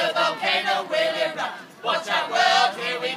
the volcano will erupt. Watch out, world, here we